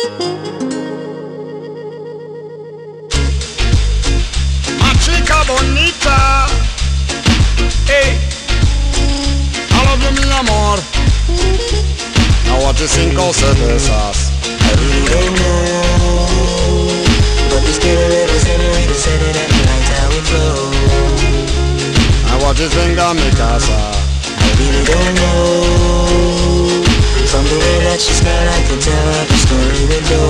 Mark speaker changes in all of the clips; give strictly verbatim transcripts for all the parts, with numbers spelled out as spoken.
Speaker 1: My chica bonita, hey, I love you, mi amor. Now what you think of cervezas?
Speaker 2: I really don't know, but this pretty little senorita said it at the night how it flows.
Speaker 1: And what you think of mi casa?
Speaker 2: I really don't know, from the way that she smelled I could tell how the story would go.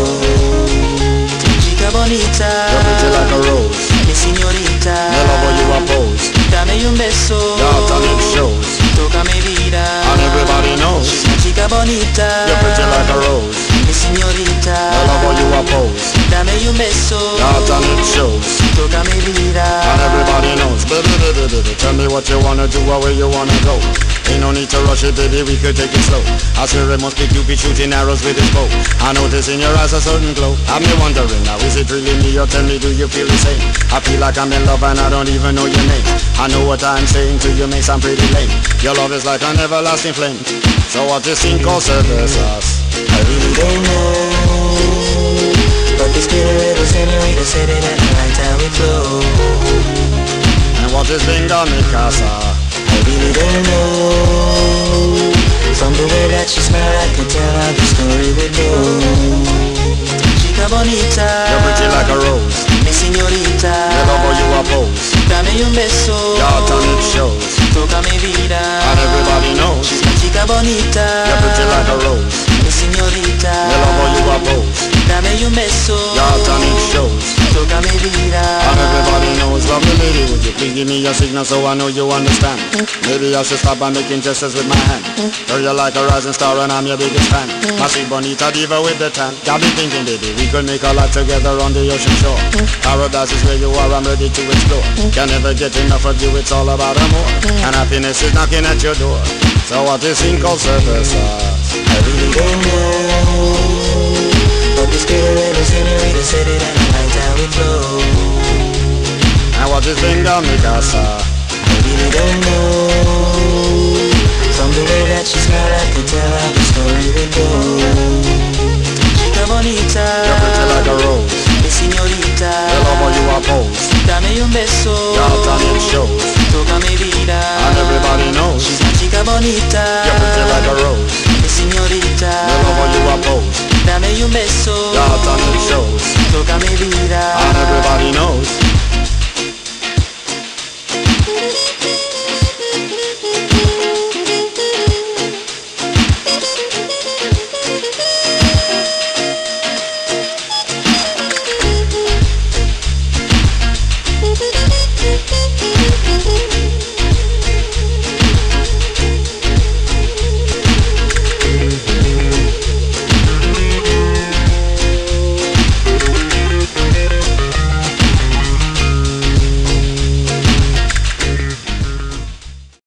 Speaker 2: Chica bonita,
Speaker 1: You're pretty like a rose.
Speaker 2: mi signorita,
Speaker 1: Me love how you oppose.
Speaker 2: dame un beso,
Speaker 1: Your tonic shows.
Speaker 2: tócame vida,
Speaker 1: And everybody knows.
Speaker 2: she's my chica bonita,
Speaker 1: You're pretty like a rose.
Speaker 2: mi signorita,
Speaker 1: Me love how you oppose.
Speaker 2: dame un beso,
Speaker 1: Your tonic shows.
Speaker 2: tócame vida.
Speaker 1: And everybody knows. Baby, tell me what you wanna do or where you wanna go. Ain't no need to rush it, baby, we could take it slow. I swear it must be Cupid shooting arrows with his bow. I notice in your eyes a certain glow. I'm me wondering now, is it really me or tell me, do you feel the same? I feel like I'm in love and I don't even know your name. I know what I'm saying to you may sound pretty lame. Your love is like an everlasting flame. So what you think of cervezas?
Speaker 2: I really don't know, but this pretty little senorita said it at the night how it flows.
Speaker 1: And what is being done in casa?
Speaker 2: I really don't know, from the way that she smelled I could tell how the story would go. Chica bonita,
Speaker 1: You're pretty like a rose.
Speaker 2: mi signorita,
Speaker 1: Me love how you oppose.
Speaker 2: dame un beso,
Speaker 1: Your tonic shows.
Speaker 2: tócame vida,
Speaker 1: And everybody knows.
Speaker 2: she's my chica bonita,
Speaker 1: You're pretty like a rose.
Speaker 2: mi signorita,
Speaker 1: Me love how you oppose.
Speaker 2: dame un beso,
Speaker 1: Your tonic shows.
Speaker 2: tócame vida.
Speaker 1: And everybody knows. Lovely lady, would you please give me your signal so I know you understand? Maybe I should stop by making gestures with my hand. Girl, you're like a rising star and I'm your biggest fan. My sweet bonita diva with the tan. Got me thinking, baby, we could make a lot together on the ocean shore. Paradise is where you are, I'm ready to explore. Can never get enough of you, it's all about amor. And happiness is knocking at your door. So what is in called cervezas?
Speaker 2: I really don't know, but this pretty little senorita said it at the night how it flows.
Speaker 1: And what is in mi casa?
Speaker 2: I really don't know, from the way that she smelled I could tell how the story would go. Chica bonita,
Speaker 1: You're pretty like a rose.
Speaker 2: mi signorita,
Speaker 1: Me love how you oppose.
Speaker 2: dame un beso,
Speaker 1: Your tonic shows.
Speaker 2: tócame vida,
Speaker 1: And everybody knows.
Speaker 2: she's my chica bonita,
Speaker 1: You're pretty like a rose.
Speaker 2: mi signorita,
Speaker 1: Me love how you oppose.
Speaker 2: dame un beso,
Speaker 1: Your tonic shows.
Speaker 2: tócame vida.
Speaker 1: And everybody knows.